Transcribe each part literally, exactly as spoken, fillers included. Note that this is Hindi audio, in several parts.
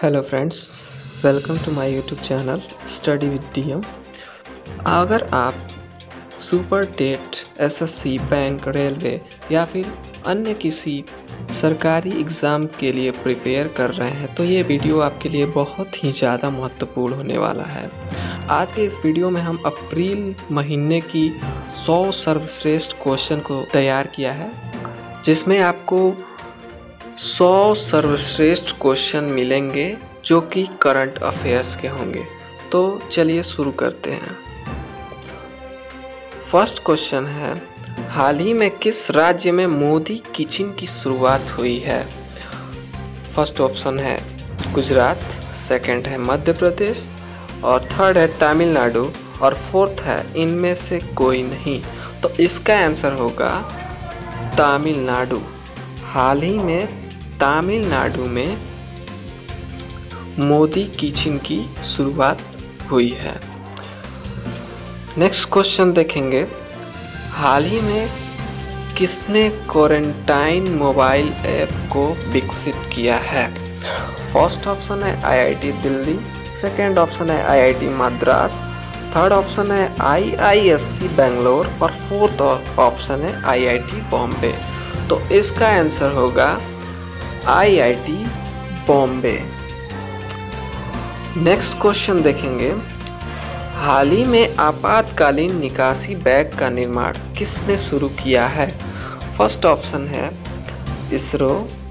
Hello friends, welcome to my YouTube channel study with DM. अगर आप super TET, SSC, bank, railway या फिर अन्य किसी सरकारी एग्ज़ाम के लिए प्रिपेयर कर रहे हैं तो ये वीडियो आपके लिए बहुत ही ज़्यादा महत्वपूर्ण होने वाला है। आज के इस वीडियो में हम अप्रैल महीने की सौ सर्वश्रेष्ठ क्वेश्चन को तैयार किया है, जिसमें आपको सौ सर्वश्रेष्ठ क्वेश्चन मिलेंगे जो कि करंट अफेयर्स के होंगे। तो चलिए शुरू करते हैं। फर्स्ट क्वेश्चन है, हाल ही में किस राज्य में मोदी किचन की शुरुआत हुई है? फर्स्ट ऑप्शन है गुजरात, सेकंड है मध्य प्रदेश और थर्ड है तमिलनाडु और फोर्थ है इनमें से कोई नहीं। तो इसका आंसर होगा तमिलनाडु। हाल ही में तमिलनाडु में मोदी किचन की शुरुआत हुई है। नेक्स्ट क्वेश्चन देखेंगे, हाल ही में किसने क्वारंटाइन मोबाइल ऐप को विकसित किया है? फर्स्ट ऑप्शन है आईआईटी दिल्ली, सेकंड ऑप्शन है आईआईटी मद्रास, थर्ड ऑप्शन है आईआईएससी बेंगलोर और फोर्थ ऑप्शन है आईआईटी बॉम्बे। तो इसका आंसर होगा आईआईटी बॉम्बे। नेक्स्ट क्वेश्चन देखेंगे, हाल ही में आपातकालीन निकासी बैग का निर्माण किसने शुरू किया है? फर्स्ट ऑप्शन है इसरो,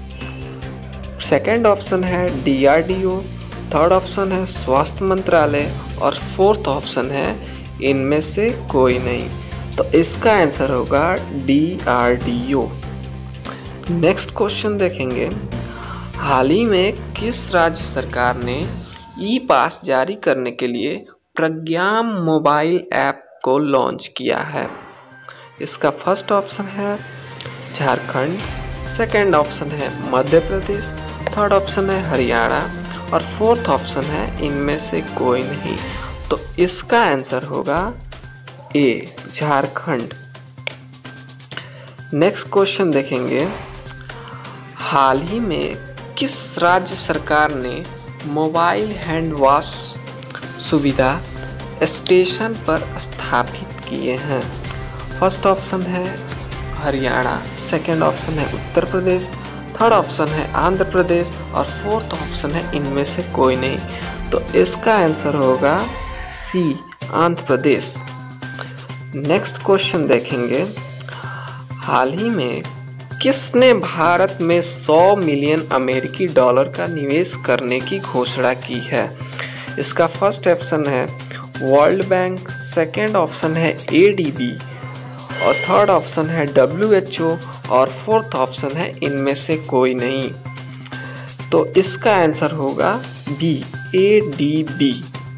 सेकंड ऑप्शन है डीआरडीओ, थर्ड ऑप्शन है स्वास्थ्य मंत्रालय और फोर्थ ऑप्शन है इनमें से कोई नहीं। तो इसका आंसर होगा डीआरडीओ। नेक्स्ट क्वेश्चन देखेंगे, हाल ही में किस राज्य सरकार ने ई पास जारी करने के लिए प्रज्ञाम मोबाइल ऐप को लॉन्च किया है? इसका फर्स्ट ऑप्शन है झारखंड, सेकंड ऑप्शन है मध्य प्रदेश, थर्ड ऑप्शन है हरियाणा और फोर्थ ऑप्शन है इनमें से कोई नहीं। तो इसका आंसर होगा ए, झारखंड। नेक्स्ट क्वेश्चन देखेंगे, हाल ही में किस राज्य सरकार ने मोबाइल हैंड वॉश सुविधा स्टेशन पर स्थापित किए हैं? फर्स्ट ऑप्शन है हरियाणा, सेकंड ऑप्शन है उत्तर प्रदेश, थर्ड ऑप्शन है आंध्र प्रदेश और फोर्थ ऑप्शन है इनमें से कोई नहीं। तो इसका आंसर होगा C, Andhra Pradesh. Next question देखेंगे, हाल ही में किसने भारत में सौ मिलियन अमेरिकी डॉलर का निवेश करने की घोषणा की है? इसका फर्स्ट ऑप्शन है वर्ल्ड बैंक, सेकंड ऑप्शन है एडीबी और थर्ड ऑप्शन है डब्ल्यूएचओ और फोर्थ ऑप्शन है इनमें से कोई नहीं। तो इसका आंसर होगा बी, एडीबी।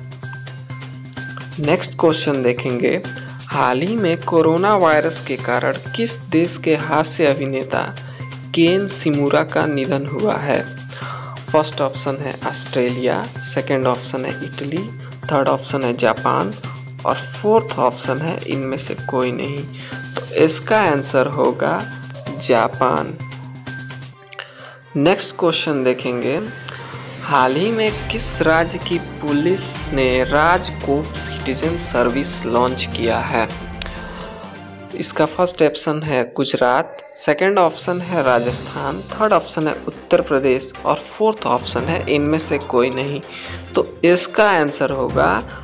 नेक्स्ट क्वेश्चन देखेंगे, हाल ही में कोरोना वायरस के कारण किस देश के हास्य अभिनेता केन शिमुरा का निधन हुआ है? फर्स्ट ऑप्शन है ऑस्ट्रेलिया, सेकंड ऑप्शन है इटली, थर्ड ऑप्शन है जापान और फोर्थ ऑप्शन है इनमें से कोई नहीं। तो इसका आंसर होगा जापान। नेक्स्ट क्वेश्चन देखेंगे, हाल ही में किस राज्य की पुलिस ने राजकोट सिटीजन सर्विस लॉन्च किया है? इसका फर्स्ट ऑप्शन है गुजरात, सेकंड ऑप्शन है राजस्थान, थर्ड ऑप्शन है उत्तर प्रदेश और फोर्थ ऑप्शन है इनमें से कोई नहीं। तो इसका आंसर होगा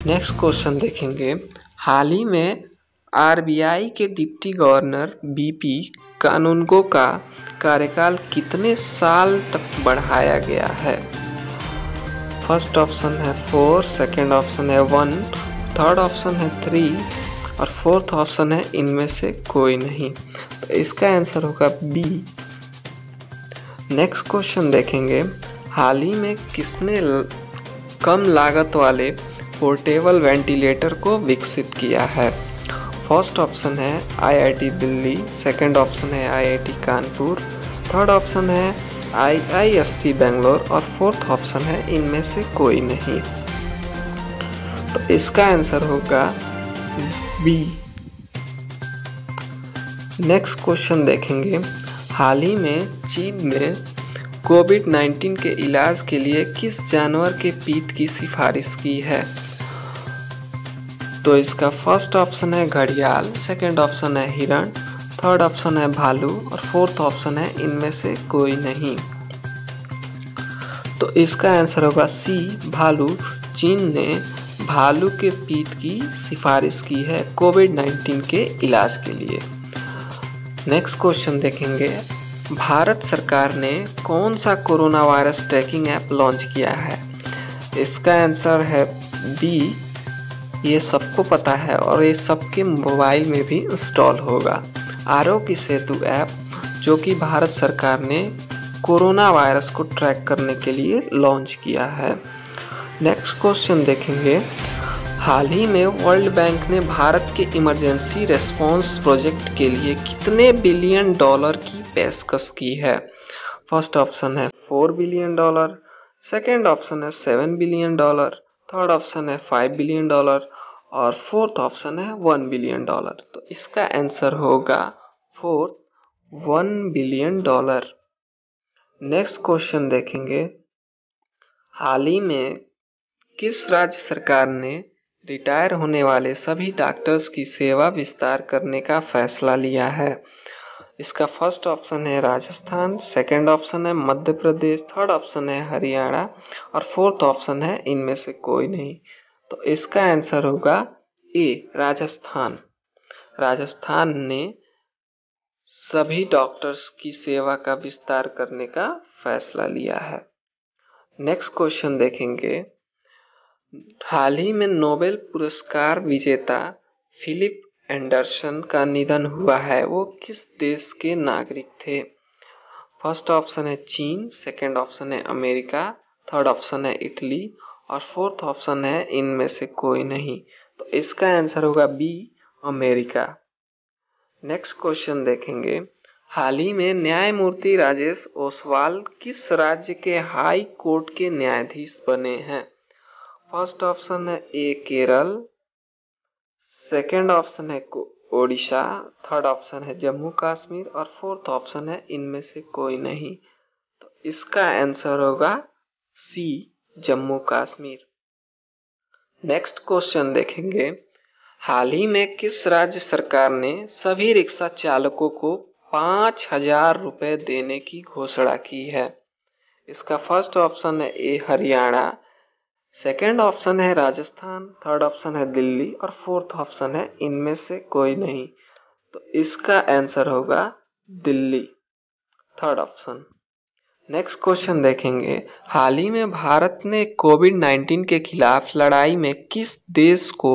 नेक्स्ट क्वेश्चन देखेंगे, हाल ही में आरबीआई के डिप्टी गवर्नर बीपी कानूनगो का कार्यकाल कितने साल तक बढ़ाया गया है? फर्स्ट ऑप्शन है फोर, सेकंड ऑप्शन है वन, थर्ड ऑप्शन है थ्री और फोर्थ ऑप्शन है इनमें से कोई नहीं। तो इसका आंसर होगा बी। नेक्स्ट क्वेश्चन देखेंगे, हाल ही में किसने कम लागत वाले पोर्टेबल वेंटिलेटर को विकसित किया है? फर्स्ट ऑप्शन है आईआईटी दिल्ली, सेकंड ऑप्शन है आईआईटी कानपुर, थर्ड ऑप्शन है आईआईएससी बेंगलोर और फोर्थ ऑप्शन है इनमें से कोई नहीं। तो इसका आंसर होगा बी। नेक्स्ट क्वेश्चन देखेंगे, हाल ही में चीन में कोविड नाइन्टीन के इलाज के लिए किस जानवर के पीत की सिफारिश की है? तो इसका फर्स्ट ऑप्शन है घड़ियाल, सेकंड ऑप्शन है हिरण, थर्ड ऑप्शन है भालू और फोर्थ ऑप्शन है इनमें से कोई नहीं। तो इसका आंसर होगा सी, भालू। चीन ने भालू के पीत की सिफारिश की है कोविड नाइन्टीन के इलाज के लिए। नेक्स्ट क्वेश्चन देखेंगे, भारत सरकार ने कौन सा corona virus tracking app launch किया है? इसका आंसर है बी, ये सबको पता है और ये सबके मोबाइल में भी इंस्टॉल होगा। आरोग्य सेतु ऐप, जो कि भारत सरकार ने कोरोना वायरस को ट्रैक करने के लिए लॉन्च किया है। नेक्स्ट क्वेश्चन देखेंगे, हाल ही में वर्ल्ड बैंक ने भारत के इमरजेंसी रेस्पॉन्स प्रोजेक्ट के लिए कितने बिलियन डॉलर की पेशकश की है? फर्स्ट ऑप्शन है four billion dollar, second option है seven billion dollar, third option है फाइव बिलियन डॉलर और फोर्थ ऑप्शन है वन बिलियन डॉलर। तो इसका आंसर होगा fourth, one billion dollar. Next question देखेंगे, हाल ही में किस राज्य सरकार ने रिटायर होने वाले सभी डॉक्टर्स की सेवा विस्तार करने का फैसला लिया है? इसका फर्स्ट ऑप्शन है राजस्थान, सेकंड ऑप्शन है मध्य प्रदेश, थर्ड ऑप्शन है हरियाणा और फोर्थ ऑप्शन है इनमें से कोई नहीं। तो इसका आंसर होगा ए, राजस्थान। राजस्थान ने सभी डॉक्टर्स की सेवा का विस्तार करने का फैसला लिया है। नेक्स्ट क्वेश्चन देखेंगे, हाल ही में नोबेल पुरस्कार विजेता फिलिप एंडरसन का निधन हुआ है, वो किस देश के नागरिक थे? फर्स्ट ऑप्शन है चीन, सेकंड ऑप्शन है अमेरिका, थर्ड ऑप्शन है इटली और फोर्थ ऑप्शन है इनमें से कोई नहीं। तो इसका आंसर होगा बी, अमेरिका। नेक्स्ट क्वेश्चन देखेंगे, हाल ही में न्यायमूर्ति राजेश ओसवाल किस राज्य के हाई कोर्ट के न्यायाधीश बने हैं? फर्स्ट ऑप्शन है ए केरल, सेकंड ऑप्शन है ओडिशा, थर्ड ऑप्शन है जम्मू कश्मीर और फोर्थ ऑप्शन है इनमें से कोई नहीं। तो इसका आंसर होगा C, Jammu Kashmir. Next question देखेंगे, हाल ही में किस राज्य सरकार ने सभी रिक्शा चालकों को पाँच हजार रुपए देने की घोषणा की है? इसका फर्स्ट ऑप्शन है ए हरियाणा, सेकेंड ऑप्शन है राजस्थान, थर्ड ऑप्शन है दिल्ली और फोर्थ ऑप्शन है इनमें से कोई नहीं। तो इसका आंसर होगा Delhi, third option. Next question देखेंगे, हाल ही में भारत ने कोविड नाइन्टीन के खिलाफ लड़ाई में किस देश को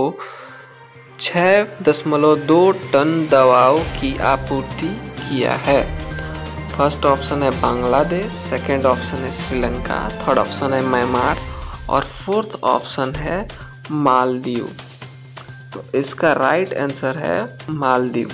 छह दशमलव दो टन दवाओं की आपूर्ति किया है? फर्स्ट ऑप्शन है बांग्लादेश, सेकंड ऑप्शन है श्रीलंका, थर्ड ऑप्शन है म्यांमार और फोर्थ ऑप्शन है मालदीव। तो इसका राइट आंसर है मालदीव।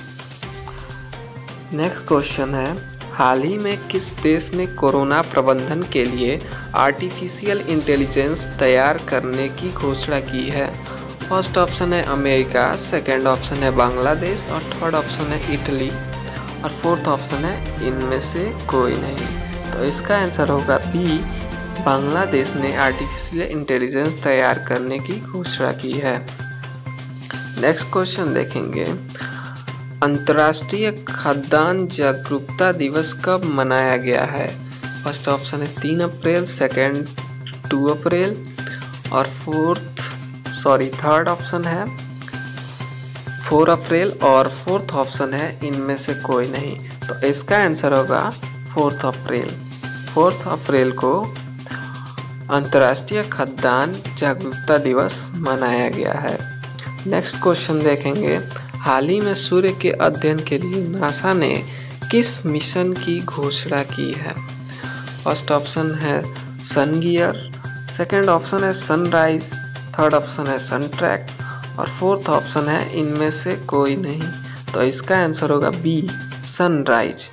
नेक्स्ट क्वेश्चन है, हाल ही में किस देश ने कोरोना प्रबंधन के लिए आर्टिफिशियल इंटेलिजेंस तैयार करने की घोषणा की है? फर्स्ट ऑप्शन है अमेरिका, सेकंड ऑप्शन है बांग्लादेश और थर्ड ऑप्शन है इटली और फोर्थ ऑप्शन है इनमें से कोई नहीं। तो इसका आंसर होगा बी, बांग्लादेश ने आर्टिफिशियल इंटेलिजेंस तैयार करने की घोषणा की है। नेक्स्ट क्वेश्चन देखेंगे, अंतर्राष्ट्रीय खाद्यान्न जागरूकता दिवस कब मनाया गया है? फर्स्ट ऑप्शन है तीन अप्रैल, सेकंड टू अप्रैल और फोर्थ सॉरी थर्ड ऑप्शन है फोर अप्रैल और फोर्थ ऑप्शन है इनमें से कोई नहीं। तो इसका आंसर होगा फोर्थ अप्रैल। फोर्थ अप्रैल को अंतर्राष्ट्रीय खाद्यान्न जागरूकता दिवस मनाया गया है। नेक्स्ट क्वेश्चन देखेंगे, हाल ही में सूर्य के अध्ययन के लिए नासा ने किस मिशन की घोषणा की है? फर्स्ट ऑप्शन है सन गियर, सेकेंड ऑप्शन है सनराइज, थर्ड ऑप्शन है सन ट्रैक और फोर्थ ऑप्शन है इनमें से कोई नहीं। तो इसका आंसर होगा बी सनराइज।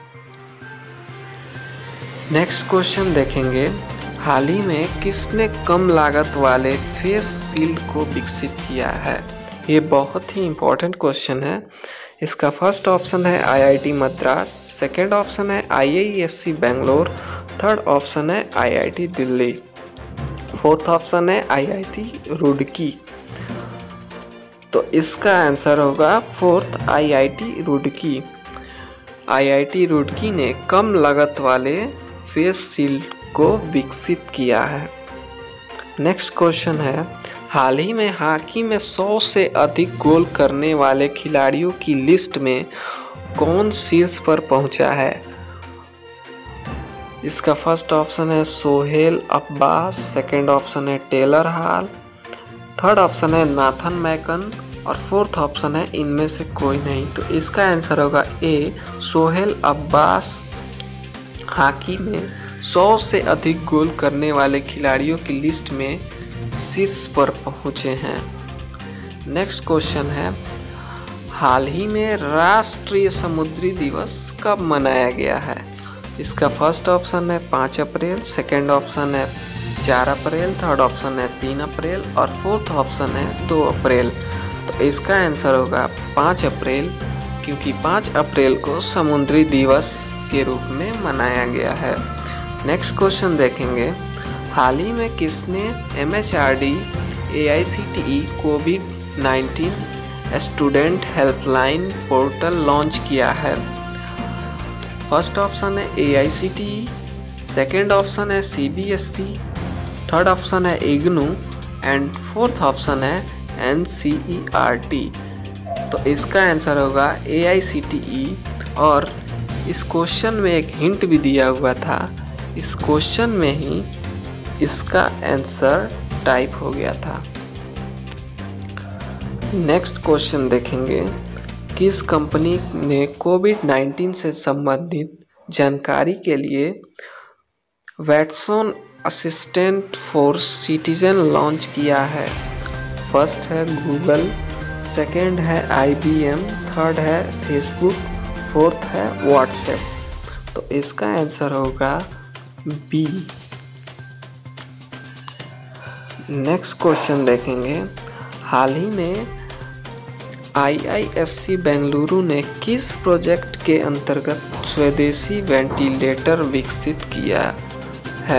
नेक्स्ट क्वेश्चन देखेंगे, हाल ही में किसने कम लागत वाले फेस शील्ड को विकसित किया है? ये बहुत ही इम्पोर्टेंट क्वेश्चन है। इसका फर्स्ट ऑप्शन है आईआईटी मद्रास, सेकेंड ऑप्शन है आईआईएससी बेंगलोर, थर्ड ऑप्शन है आईआईटी दिल्ली, फोर्थ ऑप्शन है आईआईटी रुड़की। तो इसका आंसर होगा fourth IIT Roorkee. IIT Roorkee ने कम लागत वाले फेस शील्ड को विकसित किया है। नेक्स्ट क्वेश्चन है, हाल ही में हॉकी में सौ से अधिक गोल करने वाले खिलाड़ियों की लिस्ट में कौन शीर्ष पर पहुंचा है? इसका फर्स्ट ऑप्शन है सोहेल अब्बास, सेकेंड ऑप्शन है टेलर हॉल, थर्ड ऑप्शन है नाथन मैकन और फोर्थ ऑप्शन है इनमें से कोई नहीं। तो इसका आंसर होगा ए सोहेल अब्बास हॉकी में सौ से अधिक गोल करने वाले खिलाड़ियों की लिस्ट में शीर्ष पर पहुंचे हैं। नेक्स्ट क्वेश्चन है, हाल ही में राष्ट्रीय समुद्री दिवस कब मनाया गया है? इसका फर्स्ट ऑप्शन है पाँच अप्रैल, सेकेंड ऑप्शन है चार अप्रैल, थर्ड ऑप्शन है तीन अप्रैल और फोर्थ ऑप्शन है दो अप्रैल। तो इसका आंसर होगा पाँच अप्रैल, क्योंकि पाँच अप्रैल को समुद्री दिवस के रूप में मनाया गया है। नेक्स्ट क्वेश्चन देखेंगे, हाल ही में किसने M H R D A I C T E covid nineteen student helpline portal launch किया है? फर्स्ट ऑप्शन है A I C T E, second option है C B S E, third option है इग्नू एंड फोर्थ ऑप्शन है N C E R T. तो इसका आंसर होगा ए आई सी टी ई और इस क्वेश्चन में एक हिंट भी दिया हुआ था। इस क्वेश्चन में ही इसका आंसर टाइप हो गया था। नेक्स्ट क्वेश्चन देखेंगे, किस कंपनी ने कोविड नाइन्टीन से संबंधित जानकारी के लिए Watson assistant for citizen launch किया है? फर्स्ट है गूगल, सेकेंड है आई बी एम, थर्ड है फेसबुक, फोर्थ है व्हाट्सएप। तो इसका आंसर होगा बी। नेक्स्ट क्वेश्चन देखेंगे, हाल ही में आई आई एस सी बेंगलुरु ने किस प्रोजेक्ट के अंतर्गत स्वदेशी वेंटिलेटर विकसित किया है?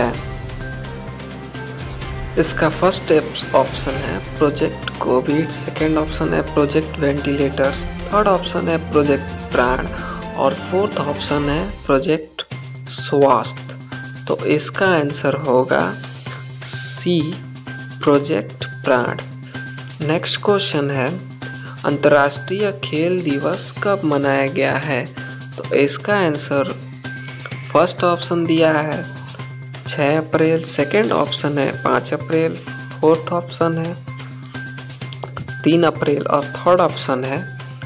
इसका फर्स्ट ऑप्शन है प्रोजेक्ट कोविड, सेकेंड ऑप्शन है प्रोजेक्ट वेंटिलेटर, थर्ड ऑप्शन है प्रोजेक्ट प्राण और फोर्थ ऑप्शन है प्रोजेक्ट स्वास्थ्य। तो इसका आंसर होगा C project Pran. Next question है, अंतर्राष्ट्रीय खेल दिवस कब मनाया गया है? तो इसका आंसर फर्स्ट ऑप्शन दिया है छः अप्रैल, सेकेंड ऑप्शन है पाँच अप्रैल, फोर्थ ऑप्शन है तीन अप्रैल और थर्ड ऑप्शन है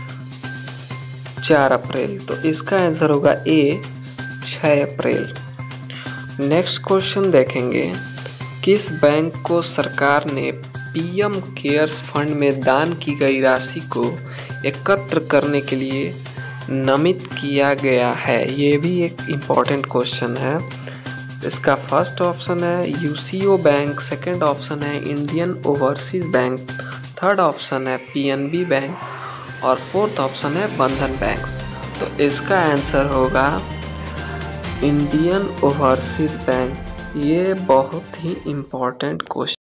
चार अप्रैल। तो इसका आंसर होगा ए छः अप्रैल। नेक्स्ट क्वेश्चन देखेंगे, किस बैंक को सरकार ने पी एम केयर्स फंड में दान की गई राशि को एकत्र करने के लिए नामित किया गया है? ये भी एक इम्पॉर्टेंट क्वेश्चन है। इसका फर्स्ट ऑप्शन है U C O bank, second option है Indian overseas bank, third option है पी एन बी बैंक और फोर्थ ऑप्शन है बंधन बैंक। तो इसका आंसर होगा इंडियन ओवरसीज बैंक। ये बहुत ही इम्पोर्टेंट क्वेश्चन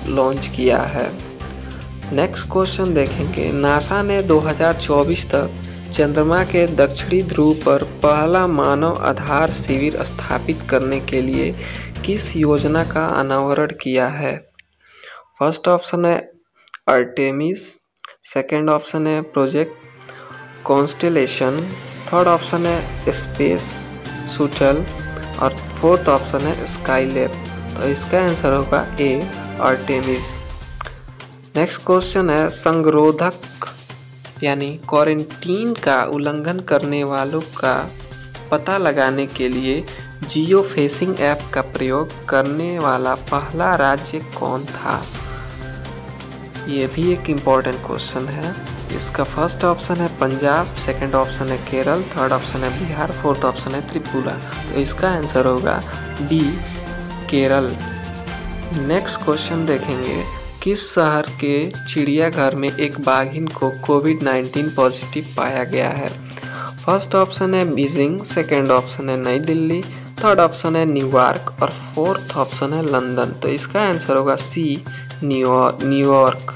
लॉन्च किया है। नेक्स्ट क्वेश्चन देखेंगे, नासा ने दो हज़ार चौबीस तक चंद्रमा के दक्षिणी ध्रुव पर पहला मानव आधार शिविर स्थापित करने के लिए किस योजना का अनावरण किया है? फर्स्ट ऑप्शन है आर्टेमिस, सेकंड ऑप्शन है प्रोजेक्ट कॉन्स्टेलेशन, थर्ड ऑप्शन है स्पेस शटल और फोर्थ ऑप्शन है स्काईलैब। तो इसका आंसर होगा ए आर्टेमिस। नेक्स्ट क्वेश्चन है, संगरोधक यानी क्वारंटीन का उल्लंघन करने वालों का पता लगाने के लिए जियो फेंसिंग ऐप का प्रयोग करने वाला पहला राज्य कौन था? ये भी एक इम्पॉर्टेंट क्वेश्चन है। इसका फर्स्ट ऑप्शन है पंजाब, सेकंड ऑप्शन है केरल, थर्ड ऑप्शन है बिहार, फोर्थ ऑप्शन है त्रिपुरा। तो इसका आंसर होगा बी केरल। नेक्स्ट क्वेश्चन देखेंगे, किस शहर के चिड़ियाघर में एक बाघिन को कोविड नाइन्टीन पॉजिटिव पाया गया है? फर्स्ट ऑप्शन है बीजिंग, सेकंड ऑप्शन है नई दिल्ली, थर्ड ऑप्शन है न्यूयॉर्क और फोर्थ ऑप्शन है लंदन। तो इसका आंसर होगा सी न्यूयॉर्क।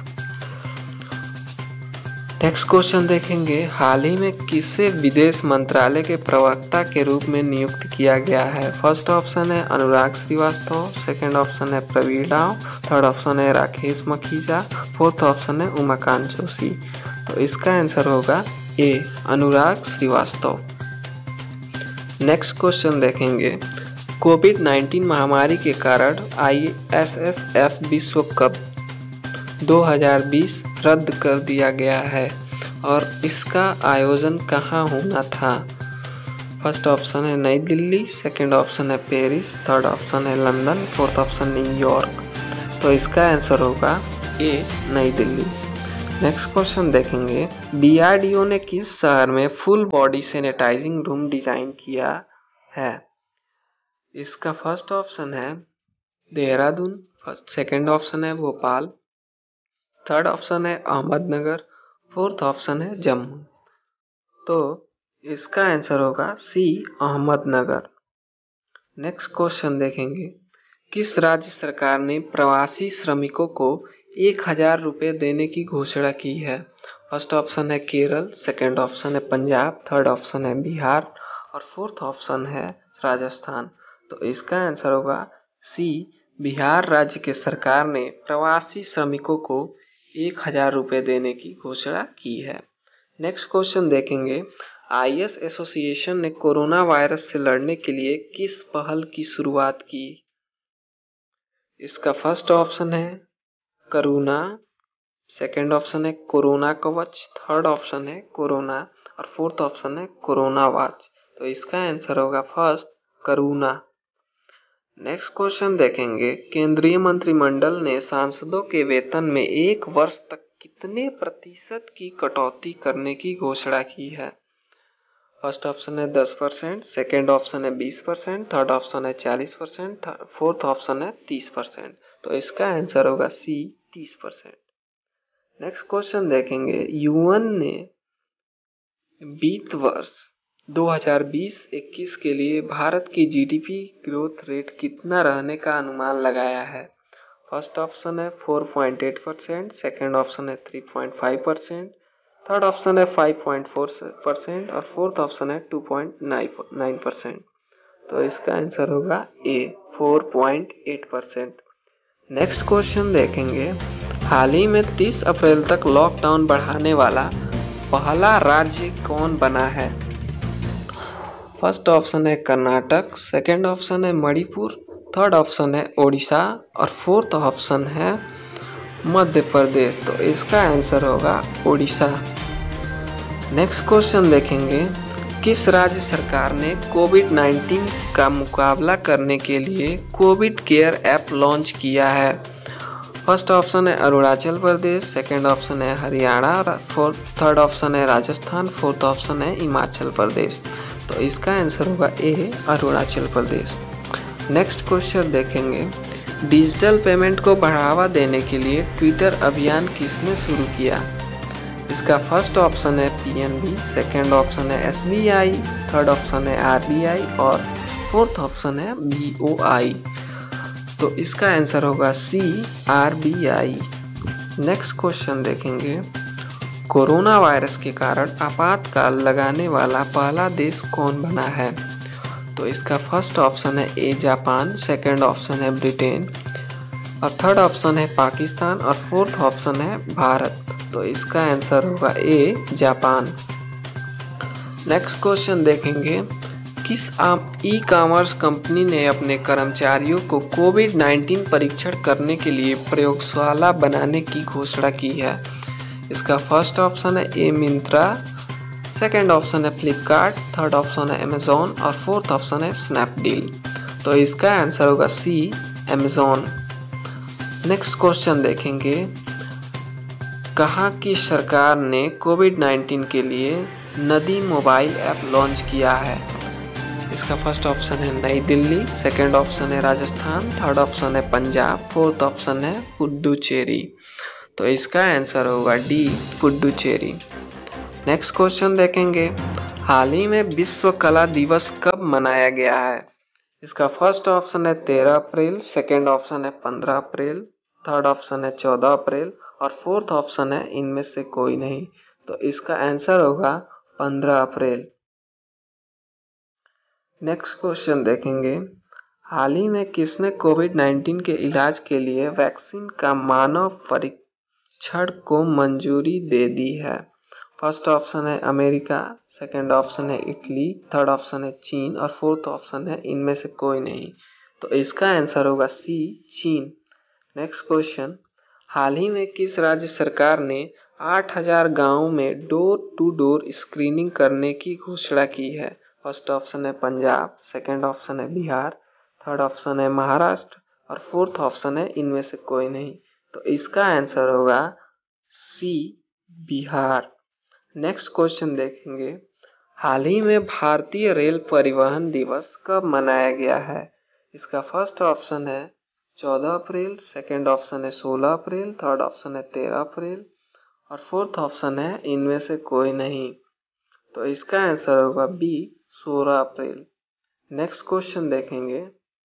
नेक्स्ट क्वेश्चन देखेंगे, हाल ही में किसे विदेश मंत्रालय के प्रवक्ता के रूप में नियुक्त किया गया है? फर्स्ट ऑप्शन है अनुराग श्रीवास्तव, सेकंड ऑप्शन है प्रवीण राव, थर्ड ऑप्शन है राकेश मखीजा, फोर्थ ऑप्शन है उमाकांत जोशी। तो इसका आंसर होगा A Anurag Srivastava. Next question देखेंगे, कोविड नाइन्टीन महामारी के कारण आई एस एस एफ विश्व कप दो हज़ार बीस रद्द कर दिया गया है और इसका आयोजन कहाँ होना था? फर्स्ट ऑप्शन है नई दिल्ली, सेकंड ऑप्शन है पेरिस, थर्ड ऑप्शन है लंदन, फोर्थ ऑप्शन न्यूयॉर्क। तो इसका आंसर होगा A New Delhi. Next question देखेंगे, डी आर डी ओ ने किस शहर में full body sanitising room design किया है? इसका फर्स्ट ऑप्शन है देहरादून, सेकंड ऑप्शन है भोपाल, थर्ड ऑप्शन है अहमदनगर, फोर्थ ऑप्शन है जम्मू। तो इसका आंसर होगा सी अहमदनगर। नेक्स्ट क्वेश्चन देखेंगे, किस राज्य सरकार ने प्रवासी श्रमिकों को एक हजार रुपये देने की घोषणा की है? फर्स्ट ऑप्शन है केरल, सेकंड ऑप्शन है पंजाब, थर्ड ऑप्शन है बिहार और फोर्थ ऑप्शन है राजस्थान। तो इसका आंसर होगा सी बिहार राज्य के सरकार ने प्रवासी श्रमिकों को एक हजार रुपये देने की घोषणा की है। नेक्स्ट क्वेश्चन देखेंगे, आई एस एसोसिएशन ने कोरोना वायरस से लड़ने के लिए किस पहल की शुरुआत की? इसका फर्स्ट ऑप्शन है करुणा, सेकंड ऑप्शन है कोरोना कवच, थर्ड ऑप्शन है कोरोना और फोर्थ ऑप्शन है कोरोना वॉच। तो इसका आंसर होगा फर्स्ट करुणा। नेक्स्ट क्वेश्चन देखेंगे, केंद्रीय मंत्रिमंडल ने सांसदों के वेतन में एक वर्ष तक कितने प्रतिशत की कटौती करने की घोषणा की है? फर्स्ट ऑप्शन है दस परसेंट, सेकेंड ऑप्शन है बीस परसेंट, थर्ड ऑप्शन है चालीस परसेंट, फोर्थ ऑप्शन है तीस परसेंट। तो इसका आंसर होगा सी तीस परसेंट। नेक्स्ट क्वेश्चन देखेंगे, यूएन ने वित्त वर्ष दो हज़ार बीस इक्कीस के लिए भारत की G D P growth rate कितना रहने का अनुमान लगाया है? फर्स्ट ऑप्शन है चार पॉइंट आठ परसेंट, सेकेंड ऑप्शन है तीन पॉइंट पाँच परसेंट, थर्ड ऑप्शन है पाँच पॉइंट चार परसेंट और फोर्थ ऑप्शन है दो पॉइंट नौ परसेंट। तो इसका आंसर होगा ए चार पॉइंट आठ परसेंट। नेक्स्ट क्वेश्चन देखेंगे, हाल ही में तीस अप्रैल तक लॉकडाउन बढ़ाने वाला पहला राज्य कौन बना है? फर्स्ट ऑप्शन है कर्नाटक, सेकंड ऑप्शन है मणिपुर, थर्ड ऑप्शन है ओडिशा और फोर्थ ऑप्शन है मध्य प्रदेश। तो इसका आंसर होगा ओडिशा। नेक्स्ट क्वेश्चन देखेंगे, किस राज्य सरकार ने कोविड नाइन्टीन का मुकाबला करने के लिए कोविड केयर ऐप लॉन्च किया है? फर्स्ट ऑप्शन है अरुणाचल प्रदेश, सेकंड ऑप्शन है हरियाणा, फोर्थ थर्ड ऑप्शन है राजस्थान, फोर्थ ऑप्शन है हिमाचल प्रदेश। तो इसका आंसर होगा A Arunachal Pradesh. Next question देखेंगे, डिजिटल पेमेंट को बढ़ावा देने के लिए ट्विटर अभियान किसने शुरू किया? इसका फर्स्ट ऑप्शन है P N B, second option है S B I, third option है आर बी आई और फोर्थ ऑप्शन है बी ओ आई। तो इसका आंसर होगा C, R B I. Next question देखेंगे, कोरोना वायरस के कारण आपातकाल लगाने वाला पहला देश कौन बना है? तो इसका फर्स्ट ऑप्शन है ए जापान, सेकंड ऑप्शन है ब्रिटेन और थर्ड ऑप्शन है पाकिस्तान और फोर्थ ऑप्शन है भारत। तो इसका आंसर होगा ए जापान। नेक्स्ट क्वेश्चन देखेंगे, किस ई कॉमर्स कंपनी ने अपने कर्मचारियों को कोविड नाइन्टीन परीक्षण करने के लिए प्रयोगशाला बनाने की घोषणा की है? इसका फर्स्ट ऑप्शन है ए मिंत्रा, सेकंड ऑप्शन है फ्लिपकार्ट, थर्ड ऑप्शन है अमेजोन और फोर्थ ऑप्शन है स्नैपडील। तो इसका आंसर होगा सी, अमेजोन। नेक्स्ट क्वेश्चन देखेंगे, कहाँ की सरकार ने कोविड नाइन्टीन के लिए नदी मोबाइल ऐप लॉन्च किया है? इसका फर्स्ट ऑप्शन है नई दिल्ली, सेकंड ऑप्शन है राजस्थान, थर्ड ऑप्शन है पंजाब, फोर्थ ऑप्शन है पुडुचेरी। तो इसका आंसर होगा डी, पुडुचेरी। नेक्स्ट क्वेश्चन देखेंगे, हाल ही में विश्व कला दिवस कब मनाया गया है? इसका फर्स्ट ऑप्शन है तेरह अप्रैल, सेकंड ऑप्शन है पंद्रह अप्रैल, थर्ड ऑप्शन है चौदह अप्रैल और फोर्थ ऑप्शन है इनमें से कोई नहीं। तो इसका आंसर होगा पंद्रह अप्रैल। नेक्स्ट क्वेश्चन देखेंगे, हाल ही में किसने कोविड नाइन्टीन के इलाज के लिए वैक्सीन का मानव परीक्षण को मंजूरी दे दी है? फर्स्ट ऑप्शन है अमेरिका, सेकंड ऑप्शन है इटली, थर्ड ऑप्शन है चीन और फोर्थ ऑप्शन है इनमें से कोई नहीं। तो इसका आंसर होगा सी, चीन। नेक्स्ट क्वेश्चन, हाल ही में किस राज्य सरकार ने आठ हज़ार गाँव में डोर टू डोर स्क्रीनिंग करने की घोषणा की है? फर्स्ट ऑप्शन है पंजाब, सेकंड ऑप्शन है बिहार, थर्ड ऑप्शन है महाराष्ट्र और फोर्थ ऑप्शन है इनमें से कोई नहीं। तो इसका आंसर होगा सी, बिहार। नेक्स्ट क्वेश्चन देखेंगे, हाल ही में भारतीय रेल परिवहन दिवस कब मनाया गया है? इसका फर्स्ट ऑप्शन है चौदह अप्रैल, सेकंड ऑप्शन है सोलह अप्रैल, थर्ड ऑप्शन है तेरह अप्रैल और फोर्थ ऑप्शन है इनमें से कोई नहीं। तो इसका आंसर होगा बी, सोलह अप्रैल। नेक्स्ट क्वेश्चन देखेंगे,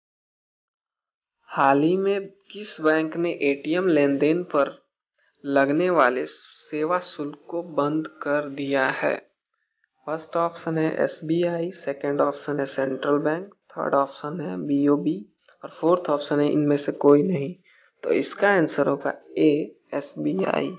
हाल ही में किस बैंक ने एटीएम लेन देन पर लगने वाले सेवा शुल्क को बंद कर दिया है? फर्स्ट ऑप्शन है S B I, second option है सेंट्रल बैंक, थर्ड ऑप्शन है बी ओ बी और फोर्थ ऑप्शन है इनमें से कोई नहीं। तो इसका आंसर होगा A, S B I.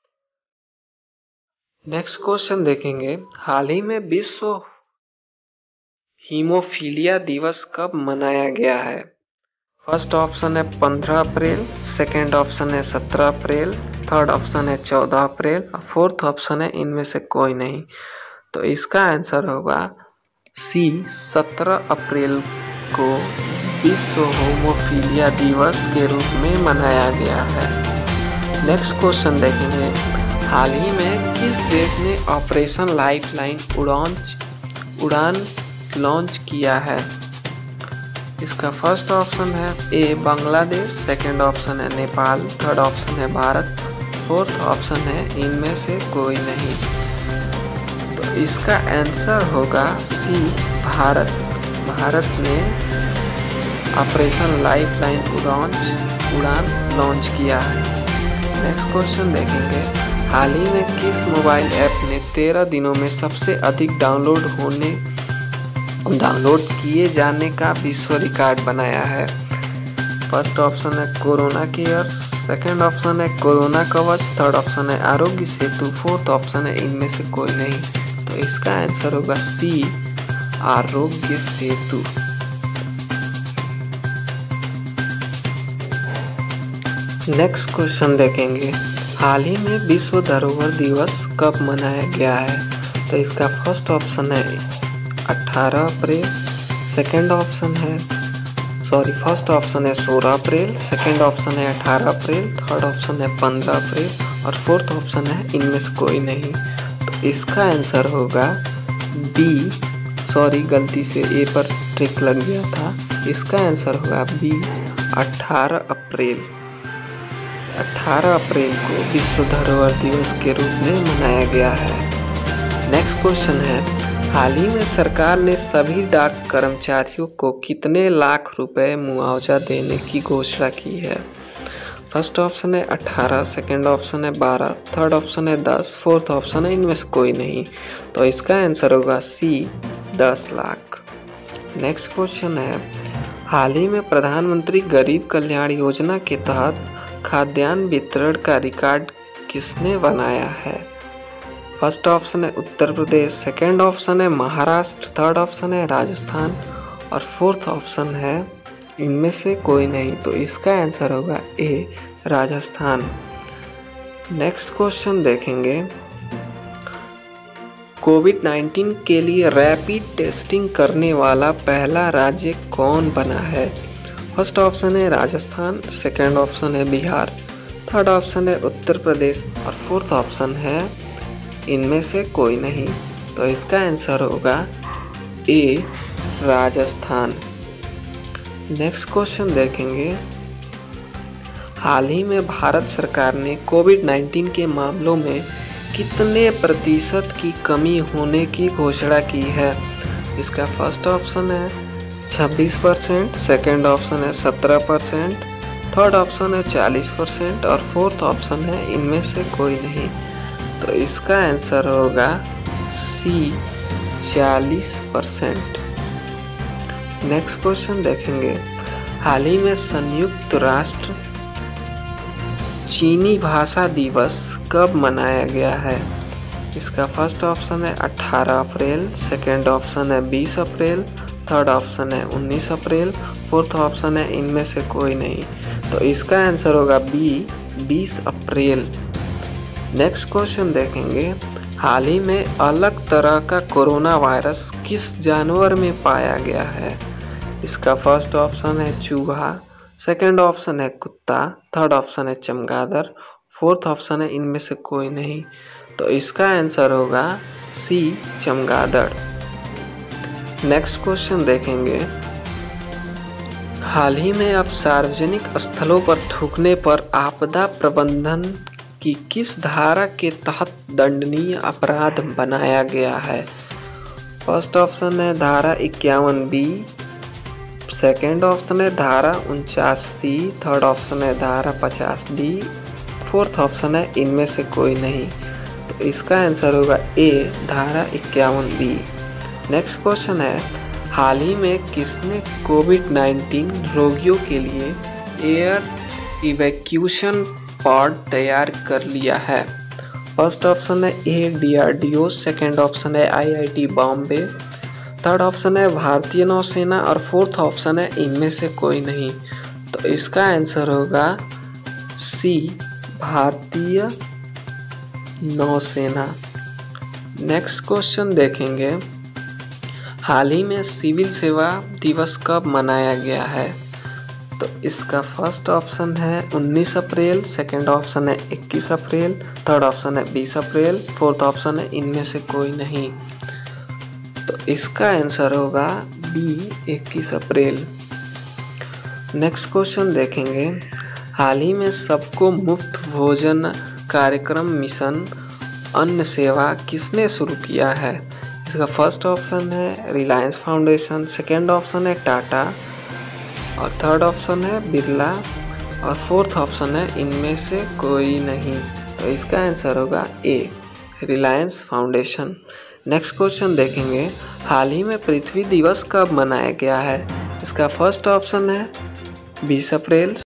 Next question देखेंगे, हाल ही में विश्व हीमोफीलिया दिवस कब मनाया गया है? फर्स्ट ऑप्शन है पंद्रह अप्रैल, सेकंड ऑप्शन है सत्रह अप्रैल, थर्ड ऑप्शन है चौदह अप्रैल और फोर्थ ऑप्शन है इनमें से कोई नहीं। तो इसका आंसर होगा सी, सत्रह अप्रैल को विश्व हीमोफीलिया दिवस के रूप में मनाया गया है। नेक्स्ट क्वेश्चन देखेंगे, हाल ही में किस देश ने ऑपरेशन लाइफलाइन उड़ान उड़ान लॉन्च किया है? इसका फर्स्ट ऑप्शन है ए बांग्लादेश, सेकंड ऑप्शन है नेपाल, थर्ड ऑप्शन है भारत, फोर्थ ऑप्शन है इनमें से कोई नहीं। तो इसका आंसर होगा सी, भारत। भारत ने ऑपरेशन लाइफलाइन उड़ान उड़ान लॉन्च किया है। नेक्स्ट क्वेश्चन देखेंगे, हाल ही में किस मोबाइल ऐप ने तेरह दिनों में सबसे अधिक डाउनलोड होने डाउनलोड किए जाने का विश्व रिकॉर्ड बनाया है? फर्स्ट ऑप्शन है कोरोना केयर, सेकंड ऑप्शन है कोरोना कवच, थर्ड ऑप्शन है आरोग्य सेतु, फोर्थ ऑप्शन है इनमें से कोई नहीं। तो इसका आंसर होगा सी, आरोग्य सेतु। नेक्स्ट क्वेश्चन देखेंगे, हाल ही में विश्व धरोहर दिवस कब मनाया गया है? तो इसका फर्स्ट ऑप्शन है अठारह अप्रैल, सेकंड ऑप्शन है सॉरी फर्स्ट ऑप्शन है सोलह अप्रैल, सेकंड ऑप्शन है अठारह अप्रैल, थर्ड ऑप्शन है पंद्रह अप्रैल और फोर्थ ऑप्शन है इनमें से कोई नहीं। तो इसका आंसर होगा बी, सॉरी गलती से ए पर ट्रिक लग गया था। इसका आंसर होगा बी, अठारह अप्रैल। अठारह अप्रैल को विश्व धरोहर दिवस के रूप में मनाया गया है। नेक्स्ट क्वेश्चन है, हाल ही में सरकार ने सभी डाक कर्मचारियों को कितने लाख रुपए मुआवजा देने की घोषणा की है? फर्स्ट ऑप्शन है अठारह, सेकंड ऑप्शन है बारह, थर्ड ऑप्शन है दस, फोर्थ ऑप्शन है इनमें से कोई नहीं। तो इसका आंसर होगा सी, दस लाख। नेक्स्ट क्वेश्चन है, हाल ही में प्रधानमंत्री गरीब कल्याण योजना के तहत खाद्यान्न वितरण का रिकॉर्ड किसने बनाया है? फर्स्ट ऑप्शन है उत्तर प्रदेश, सेकंड ऑप्शन है महाराष्ट्र, थर्ड ऑप्शन है राजस्थान और फोर्थ ऑप्शन है इनमें से कोई नहीं। तो इसका आंसर होगा ए, राजस्थान। नेक्स्ट क्वेश्चन देखेंगे, कोविड नाइन्टीन के लिए रैपिड टेस्टिंग करने वाला पहला राज्य कौन बना है? फर्स्ट ऑप्शन है राजस्थान, सेकंड ऑप्शन है बिहार, थर्ड ऑप्शन है उत्तर प्रदेश और फोर्थ ऑप्शन है इनमें से कोई नहीं। तो इसका आंसर होगा ए, राजस्थान। नेक्स्ट क्वेश्चन देखेंगे, हाल ही में भारत सरकार ने कोविड नाइन्टीन के मामलों में कितने प्रतिशत की कमी होने की घोषणा की है? इसका फर्स्ट ऑप्शन है छब्बीस परसेंट, सेकेंड ऑप्शन है सत्रह परसेंट, थर्ड ऑप्शन है चालीस परसेंट और फोर्थ ऑप्शन है इनमें से कोई नहीं। तो इसका आंसर होगा सी, चालीस परसेंट। नेक्स्ट क्वेश्चन देखेंगे, हाल ही में संयुक्त राष्ट्र चीनी भाषा दिवस कब मनाया गया है? इसका फर्स्ट ऑप्शन है अठारह अप्रैल, सेकेंड ऑप्शन है बीस अप्रैल, थर्ड ऑप्शन है उन्नीस अप्रैल, फोर्थ ऑप्शन है इनमें से कोई नहीं। तो इसका आंसर होगा बी, बीस अप्रैल। नेक्स्ट क्वेश्चन देखेंगे, हाल ही में अलग तरह का कोरोना वायरस किस जानवर में पाया गया है? इसका फर्स्ट ऑप्शन है चूहा, सेकंड ऑप्शन है कुत्ता, थर्ड ऑप्शन है चमगादड़, फोर्थ ऑप्शन है इनमें से कोई नहीं। तो इसका आंसर होगा सी, चमगादड़। नेक्स्ट क्वेश्चन देखेंगे, हाल ही में अब सार्वजनिक स्थलों पर थूकने पर आपदा प्रबंधन की किस धारा के तहत दंडनीय अपराध बनाया गया है? फर्स्ट ऑप्शन है धारा इक्यावन बी, सेकेंड ऑप्शन है धारा उनचास सी, थर्ड ऑप्शन है धारा पचास डी, फोर्थ ऑप्शन है इनमें से कोई नहीं। तो इसका आंसर होगा ए, धारा इक्यावन बी। नेक्स्ट क्वेश्चन है, हाल ही में किसने कोविड नाइन्टीन रोगियों के लिए एयर इवैक्यूएशन पॉड तैयार कर लिया है? फर्स्ट ऑप्शन है A, D R D O, second option है I I T Bombay, third option है भारतीय नौसेना और फोर्थ ऑप्शन है इनमें से कोई नहीं। तो इसका आंसर होगा सी, भारतीय नौसेना। नेक्स्ट क्वेश्चन देखेंगे, हाल ही में सिविल सेवा दिवस कब मनाया गया है? तो इसका फर्स्ट ऑप्शन है उन्नीस अप्रैल, सेकंड ऑप्शन है इक्कीस अप्रैल, थर्ड ऑप्शन है बीस अप्रैल, फोर्थ ऑप्शन है इनमें से कोई नहीं। तो इसका आंसर होगा बी, इक्कीस अप्रैल। नेक्स्ट क्वेश्चन देखेंगे, हाल ही में सबको मुफ्त भोजन कार्यक्रम मिशन अन्न सेवा किसने शुरू किया है? इसका फर्स्ट ऑप्शन है रिलायंस फाउंडेशन, सेकेंड ऑप्शन है टाटा और थर्ड ऑप्शन है बिरला और फोर्थ ऑप्शन है इनमें से कोई नहीं। तो इसका आंसर होगा A, Reliance Foundation. Next question देखेंगे, हाल ही में पृथ्वी दिवस कब मनाया गया है? इसका फर्स्ट ऑप्शन है बीस अप्रैल,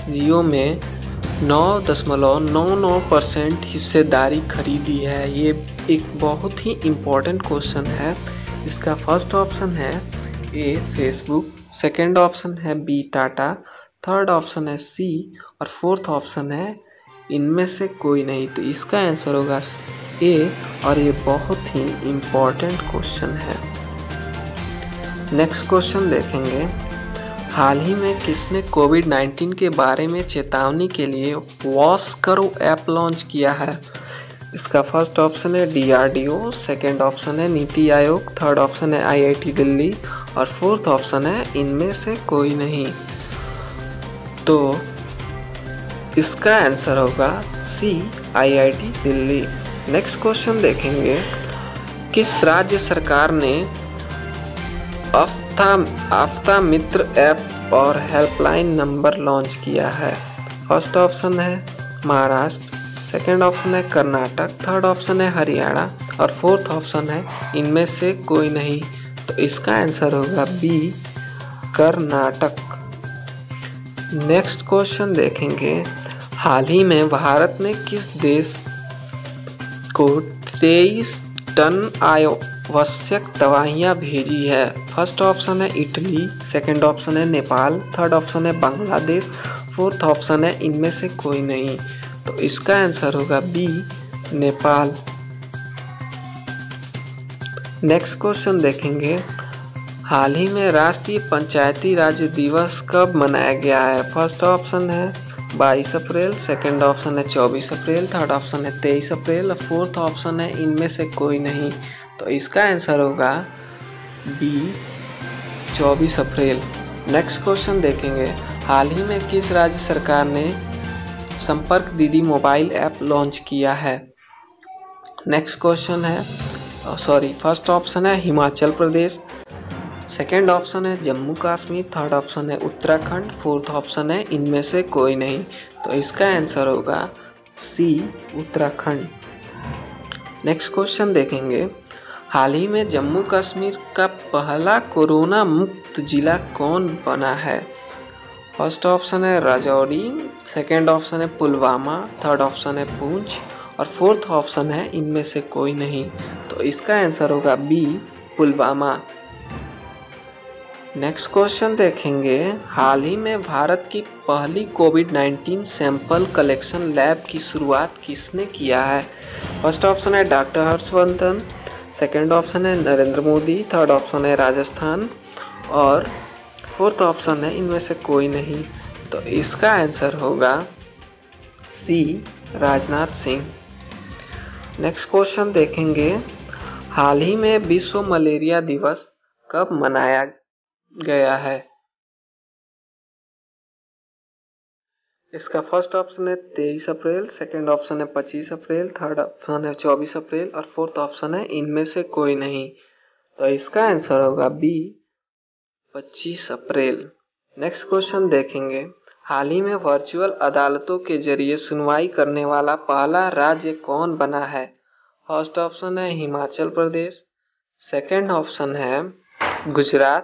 जियो में नौ दशमलव नौ नौ परसेंट हिस्सेदारी खरीदी है? ये एक बहुत ही इम्पोर्टेंट क्वेश्चन है। इसका फर्स्ट ऑप्शन है ए फेसबुक, सेकंड ऑप्शन है बी टाटा, थर्ड ऑप्शन है सी और फोर्थ ऑप्शन है इनमें से कोई नहीं। तो इसका आंसर होगा ए और ये बहुत ही इम्पोर्टेंट क्वेश्चन है। नेक्स्ट क्वेश्चन देखेंगे, हाल ही में किसने कोविड नाइन्टीन के बारे में चेतावनी के लिए वॉश करो ऐप लॉन्च किया है? इसका फर्स्ट ऑप्शन है D R D O, second option है नीति आयोग, थर्ड ऑप्शन है आई आई टी दिल्ली और फोर्थ ऑप्शन है इनमें से कोई नहीं। तो इसका आंसर होगा C I I T Delhi. Next question देखेंगे, किस राज्य सरकार ने आफ्ता आफ्ता मित्र ऐप और हेल्पलाइन नंबर लॉन्च किया है? फर्स्ट ऑप्शन है महाराष्ट्र, सेकंड ऑप्शन है कर्नाटक, थर्ड ऑप्शन है हरियाणा और फोर्थ ऑप्शन है इनमें से कोई नहीं। तो इसका आंसर होगा बी कर्नाटक। नेक्स्ट क्वेश्चन देखेंगे, हाल ही में भारत ने किस देश को तेईस टन आवश्यक दवाइयाँ भेजी है? फर्स्ट ऑप्शन है इटली, सेकंड ऑप्शन है नेपाल, थर्ड ऑप्शन है बांग्लादेश, फोर्थ ऑप्शन है इनमें से कोई नहीं। तो इसका आंसर होगा बी नेपाल। नेक्स्ट क्वेश्चन देखेंगे, हाल ही में राष्ट्रीय पंचायती राज दिवस कब मनाया गया है? फर्स्ट ऑप्शन है बाईस अप्रैल, सेकंड ऑप्शन है चौबीस अप्रैल, थर्ड ऑप्शन है तेईस अप्रैल और फोर्थ ऑप्शन है इनमें से कोई नहीं। तो इसका आंसर होगा बी चौबीस अप्रैल। नेक्स्ट क्वेश्चन देखेंगे, हाल ही में किस राज्य सरकार ने संपर्क दीदी मोबाइल ऐप लॉन्च किया है? नेक्स्ट क्वेश्चन है सॉरी फर्स्ट ऑप्शन है हिमाचल प्रदेश, सेकेंड ऑप्शन है जम्मू कश्मीर, थर्ड ऑप्शन है उत्तराखंड, फोर्थ ऑप्शन है इनमें से कोई नहीं। तो इसका आंसर होगा सी उत्तराखंड। नेक्स्ट क्वेश्चन देखेंगे, हाल ही में जम्मू कश्मीर का पहला कोरोना मुक्त जिला कौन बना है? फर्स्ट ऑप्शन है राजौरी, सेकेंड ऑप्शन है पुलवामा, थर्ड ऑप्शन है पूंछ और फोर्थ ऑप्शन है इनमें से कोई नहीं। तो इसका आंसर होगा बी पुलवामा। नेक्स्ट क्वेश्चन देखेंगे, हाल ही में भारत की पहली Covid nineteen sample collection lab की शुरुआत किसने किया है? फर्स्ट ऑप्शन है डॉक्टर हर्षवर्धन, सेकेंड ऑप्शन है नरेंद्र मोदी, थर्ड ऑप्शन है राजस्थान और फोर्थ ऑप्शन है इनमें से कोई नहीं। तो इसका आंसर होगा C Rajnath Singh. Next question देखेंगे, हाल ही में विश्व मलेरिया दिवस कब मनाया गया है? इसका फर्स्ट ऑप्शन है तेईस अप्रैल, सेकंड ऑप्शन है पच्चीस अप्रैल, थर्ड ऑप्शन है चौबीस अप्रैल और फोर्थ ऑप्शन है इनमें से कोई नहीं। तो इसका आंसर होगा बी पच्चीस अप्रैल। नेक्स्ट क्वेश्चन देखेंगे, हाल ही में वर्चुअल अदालतों के जरिए सुनवाई करने वाला पहला राज्य कौन बना है? फर्स्ट ऑप्शन है हिमाचल प्रदेश, सेकंड ऑप्शन है गुजरात,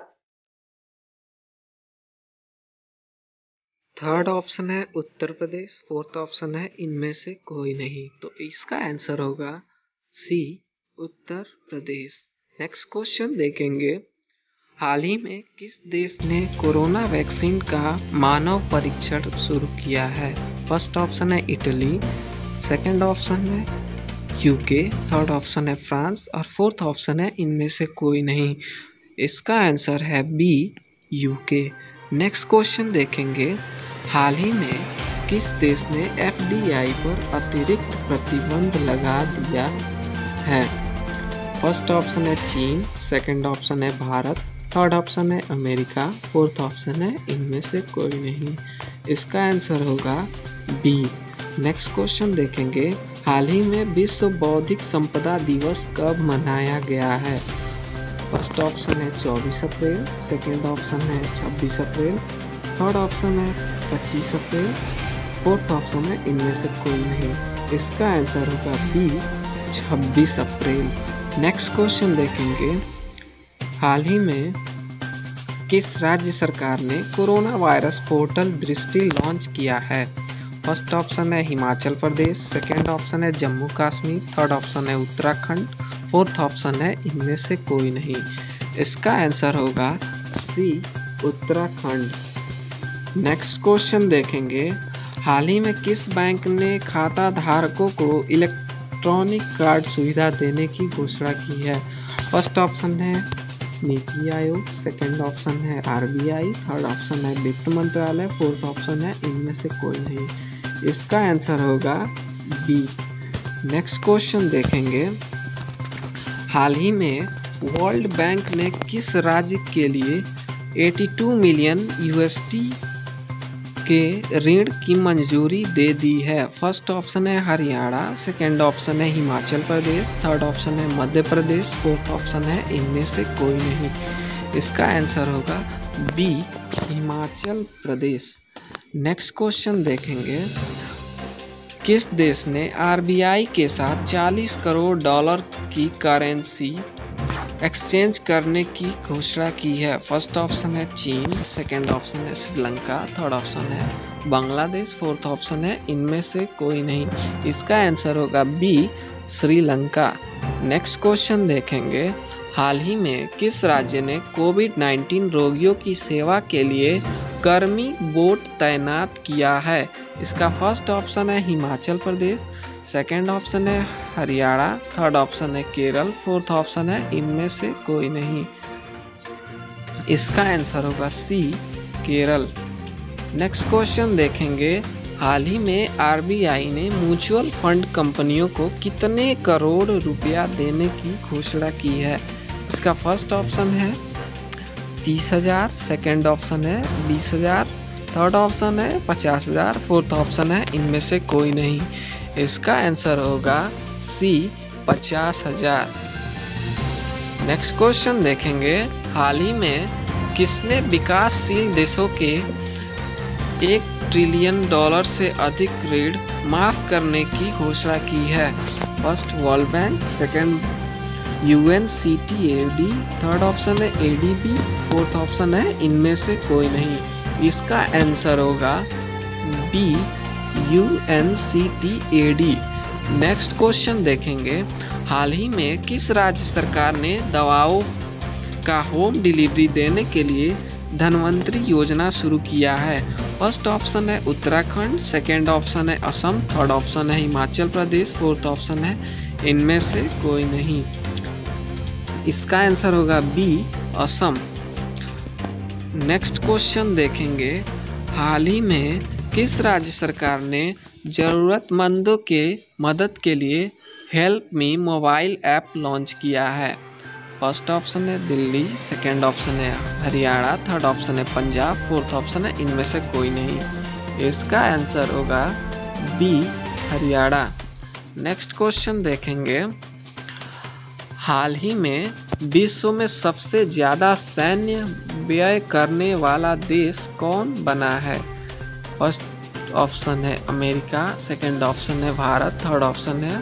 थर्ड ऑप्शन है उत्तर प्रदेश, फोर्थ ऑप्शन है इनमें से कोई नहीं। तो इसका आंसर होगा सी उत्तर प्रदेश। नेक्स्ट क्वेश्चन देखेंगे, हाल ही में किस देश ने कोरोना वैक्सीन का मानव परीक्षण शुरू किया है? फर्स्ट ऑप्शन है इटली, सेकंड ऑप्शन है यूके, थर्ड ऑप्शन है फ्रांस और फोर्थ ऑप्शन है इनमें से कोई नहीं। इसका आंसर है बी यूके। नेक्स्ट क्वेश्चन देखेंगे, हाल ही में किस देश ने एफ डी आई पर अतिरिक्त प्रतिबंध लगा दिया है? फर्स्ट ऑप्शन है चीन, सेकंड ऑप्शन है भारत, थर्ड ऑप्शन है अमेरिका, फोर्थ ऑप्शन है इनमें से कोई नहीं। इसका आंसर होगा बी। नेक्स्ट क्वेश्चन देखेंगे, हाल ही में विश्व बौद्धिक संपदा दिवस कब मनाया गया है? फर्स्ट ऑप्शन है चौबीस अप्रैल, सेकंड ऑप्शन है छब्बीस अप्रैल, थर्ड ऑप्शन है पच्चीस अप्रैल, फोर्थ ऑप्शन है इनमें से कोई नहीं। इसका आंसर होगा बी छब्बीस अप्रैल। नेक्स्ट क्वेश्चन देखेंगे, हाल ही में किस राज्य सरकार ने coronavirus portal Drishti launch किया है? फर्स्ट ऑप्शन है हिमाचल प्रदेश, सेकंड ऑप्शन है जम्मू कश्मीर, थर्ड ऑप्शन है उत्तराखंड, फोर्थ ऑप्शन है इनमें से कोई नहीं। इसका आंसर होगा सी उत्तराखंड। नेक्स्ट क्वेश्चन देखेंगे, हाल ही में किस बैंक ने खाता धारकों को इलेक्ट्रॉनिक कार्ड सुविधा देने की घोषणा की है? फर्स्ट ऑप्शन है नीति आयोग, सेकंड ऑप्शन है आरबीआई, थर्ड ऑप्शन है वित्त मंत्रालय, फोर्थ ऑप्शन है इनमें से कोई नहीं। इसका आंसर होगा बी। नेक्स्ट क्वेश्चन देखेंगे, हाल ही में वर्ल्ड बैंक ने किस राज्य के लिए बयासी मिलियन यूएसडी के ऋण की मंजूरी दे दी है? फर्स्ट ऑप्शन है हरियाणा, सेकंड ऑप्शन है हिमाचल प्रदेश, थर्ड ऑप्शन है मध्य प्रदेश, फोर्थ ऑप्शन है इनमें से कोई नहीं। इसका आंसर होगा B Himachal Pradesh. Next question देखेंगे, किस देश ने आरबीआई के साथ चालीस करोड़ डॉलर की करेंसी एक्सचेंज करने की घोषणा की है? फर्स्ट ऑप्शन है चीन, सेकंड ऑप्शन है श्रीलंका, थर्ड ऑप्शन है बांग्लादेश, फोर्थ ऑप्शन है इनमें से कोई नहीं। इसका आंसर होगा बी श्रीलंका। नेक्स्ट क्वेश्चन देखेंगे, हाल ही में किस राज्य ने कोविड नाइन्टीन रोगियों की सेवा के लिए कर्मी बोट तैनात किया है? इसका फर्स्ट ऑप्शन है हिमाचल प्रदेश, सेकंड ऑप्शन है हरियाणा, थर्ड ऑप्शन है केरल, फोर्थ ऑप्शन है इनमें से कोई नहीं। इसका आंसर होगा सी केरल। नेक्स्ट क्वेश्चन देखेंगे, हाल ही में आरबीआई ने म्यूचुअल फंड कंपनियों को कितने करोड़ रुपया देने की घोषणा की है? इसका फर्स्ट ऑप्शन है तीस हजार, सेकेंड ऑप्शन है बीस हजार, थर्ड ऑप्शन है पचास हजार, फोर्थ ऑप्शन है इनमें से कोई नहीं। इसका आंसर होगा सी पचास हजार। नेक्स्ट क्वेश्चन देखेंगे, हाल ही में किसने विकासशील देशों के एक ट्रिलियन डॉलर से अधिक ऋण माफ करने की घोषणा की है? First world bank, second UNCTAD, third option है एडीबी, फोर्थ ऑप्शन है इनमें से कोई नहीं। इसका आंसर होगा बी यूएनसीटीएडी। नेक्स्ट क्वेश्चन देखेंगे, हाल ही में किस राज्य सरकार ने दवाओं का होम डिलीवरी देने के लिए धन्वंतरी योजना शुरू किया है? फर्स्ट ऑप्शन है उत्तराखंड, सेकंड ऑप्शन है असम, थर्ड ऑप्शन है हिमाचल प्रदेश, फोर्थ ऑप्शन है इनमें से कोई नहीं। इसका आंसर होगा बी असम। नेक्स्ट क्वेश्चन देखेंगे, हाल ही में किस राज्य सरकार ने ज़रूरतमंदों के मदद के लिए help me mobile app launch किया है? फर्स्ट ऑप्शन है दिल्ली, सेकंड ऑप्शन है हरियाणा, थर्ड ऑप्शन है पंजाब, फोर्थ ऑप्शन है इनमें से कोई नहीं। इसका आंसर होगा बी हरियाणा। नेक्स्ट क्वेश्चन देखेंगे, हाल ही में विश्व में सबसे ज़्यादा सैन्य व्यय करने वाला देश कौन बना है? फर्स्ट ऑप्शन है अमेरिका, सेकंड ऑप्शन है भारत, थर्ड ऑप्शन है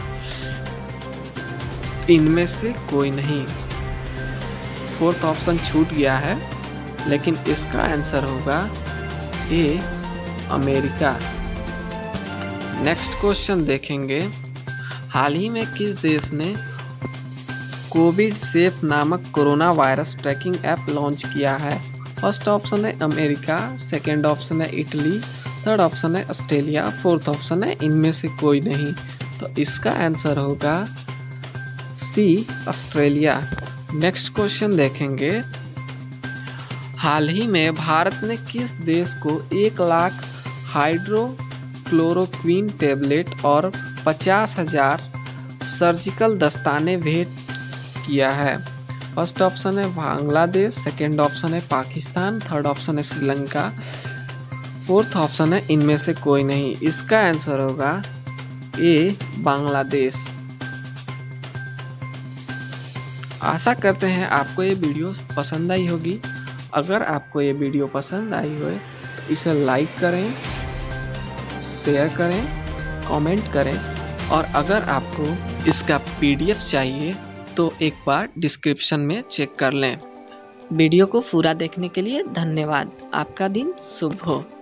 इनमें से कोई नहीं। फोर्थ ऑप्शन छूट गया है, लेकिन इसका आंसर होगा ए अमेरिका। नेक्स्ट क्वेश्चन देखेंगे, हाल ही में किस देश ने कोविड सेफ नामक corona virus tracking app launch किया है? फर्स्ट ऑप्शन है अमेरिका, सेकंड ऑप्शन है इटली, थर्ड ऑप्शन है ऑस्ट्रेलिया, फोर्थ ऑप्शन है इनमें से कोई नहीं। तो इसका आंसर होगा सी ऑस्ट्रेलिया। नेक्स्ट क्वेश्चन देखेंगे, हाल ही में भारत ने किस देश को एक लाख हाइड्रोक्लोरोक्विन टेबलेट और पचास हजार सर्जिकल दस्ताने भेंट किया है? फर्स्ट ऑप्शन है बांग्लादेश, सेकेंड ऑप्शन है पाकिस्तान, थर्ड ऑप्शन है श्रीलंका, फोर्थ ऑप्शन है इनमें से कोई नहीं। इसका आंसर होगा ए बांग्लादेश। आशा करते हैं आपको ये वीडियो पसंद आई होगी। अगर आपको ये वीडियो पसंद आई हो तो इसे लाइक करें, शेयर करें, कमेंट करें, और अगर आपको इसका पीडीएफ चाहिए तो एक बार डिस्क्रिप्शन में चेक कर लें। वीडियो को पूरा देखने के लिए धन्यवाद। आपका दिन शुभ हो।